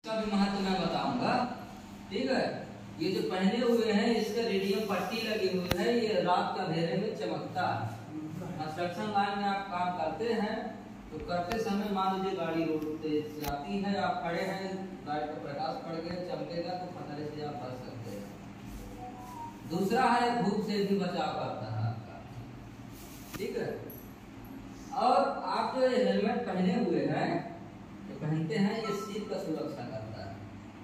का भी महत्व मैं बताऊंगा। ठीक है, ये जो पहने हुए हैं इसका रेडियम पट्टी लगी हुई है, ये रात का अंधेरे में चमकता है। कंस्ट्रक्शन लाइन में आप काम करते हैं तो करते समय मान लीजिए गाड़ी रोड पे जाती है, आप खड़े हैं, लाइट का प्रकाश पड़ गया चमकेगा तो खतरे से आप बच सकते हैं। दूसरा है धूप से भी बचाव करता है आपका। ठीक है, और आप जो ये हेलमेट पहने हुए हैं, जो पहनते हैं, ये सीट का सुरक्षा करता है।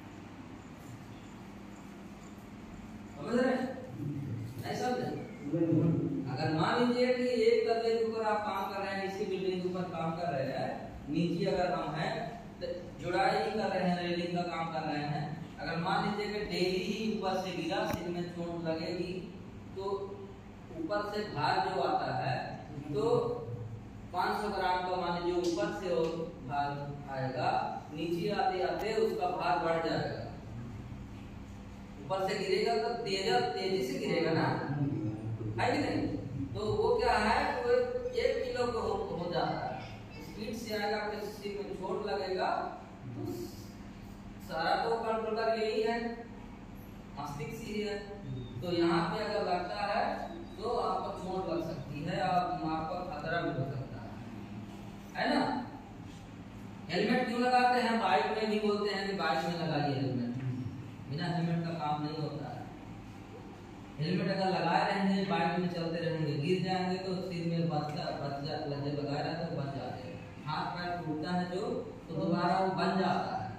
समझ रहे हैं? नहीं समझे? अगर मान लीजिए कि एक तल्ले के ऊपर आप काम कर रहे हैं, इसी बिल्डिंग के ऊपर काम कर रहे हैं, नीचे अगर हम हैं तो जुड़ाई कर रहे हैं, रेलिंग का काम कर रहे हैं, अगर मान लीजिए कि डेली ही ऊपर से गिरा, सिर में चोट लगेगी, तो ऊपर से भार जो आता है तो 500 ग्राम का मान लीजिए ऊपर से और भार आएगा, नीचे आते आते उसका भार बढ़ जाएगा। ऊपर से गिरेगा तो तेजी से गिरेगा ना, है कि नहीं? तो वो क्या है, वो 1 किलो को हो जाता है, स्पीड से आएगा, आपके सिर में चोट लगेगा, तो सारा तो कंट्रोल कर यही है, मस्तिष्क ही है। तो यहाँ पे अगर लगता है तो आपको चोट लग सकती है और आपका खतरा भी हो सकता है ना? हेलमेट क्यों लगाते हैं? बाइक में भी बोलते हैं कि बाइक में लगाइए हेलमेट, बिना हेलमेट का काम नहीं होता है। हेलमेट अगर लगाए रहेंगे, बाइक में चलते रहेंगे, गिर जाएंगे तो सिर में जब लगाए रहते तो बच जाते हैं, हाथ पैर टूटता है जो, तो दोबारा वो बन जाता है,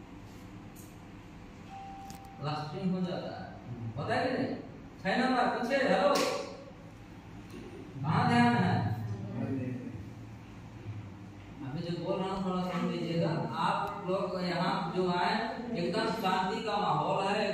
लास्टिंग हो जाता है। पता है कि नहीं? 6 नंबर पीछे, हेलो, कहाँ ध्यान है? अभी जो बोल रहा हूँ थोड़ा समझ लीजिएगा। आप लोग यहाँ जो आए, एकदम शांति का माहौल है।